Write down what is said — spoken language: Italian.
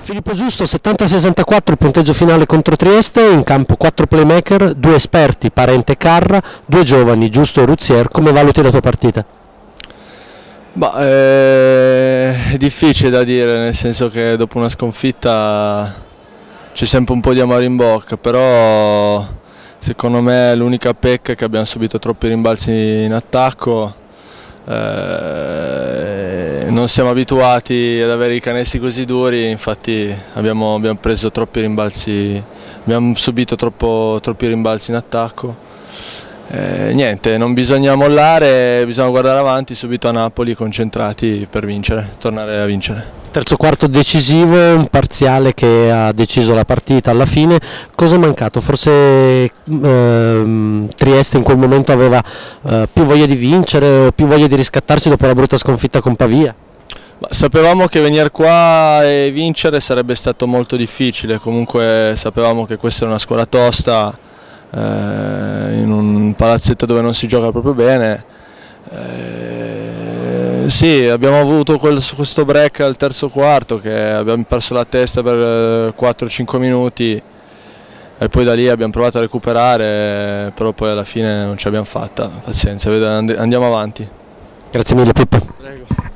Filippo Giusto, 70-64 il punteggio finale contro Trieste, in campo 4 playmaker, 2 esperti, Parente e Carra, 2 giovani, Giusto e Ruzier. Come valuti la tua partita? È difficile da dire, nel senso che dopo una sconfitta c'è sempre un po' di amaro in bocca, però secondo me l'unica pecca è che abbiamo subito troppi rimbalzi in attacco. Non siamo abituati ad avere i canestri così duri, infatti abbiamo preso troppi rimbalzi, abbiamo subito troppi rimbalzi in attacco. Niente, non bisogna mollare, bisogna guardare avanti subito a Napoli, concentrati per vincere, tornare a vincere. Terzo quarto decisivo, un parziale che ha deciso la partita alla fine. Cosa è mancato? Forse Trieste in quel momento aveva più voglia di vincere o più voglia di riscattarsi dopo la brutta sconfitta con Pavia? Sapevamo che venire qua e vincere sarebbe stato molto difficile, comunque sapevamo che questa è una squadra tosta, in un palazzetto dove non si gioca proprio bene. Sì, abbiamo avuto questo break al terzo quarto che abbiamo perso la testa per 4-5 minuti e poi da lì abbiamo provato a recuperare, però poi alla fine non ce l'abbiamo fatta. Pazienza, andiamo avanti. Grazie mille Pippo. Prego.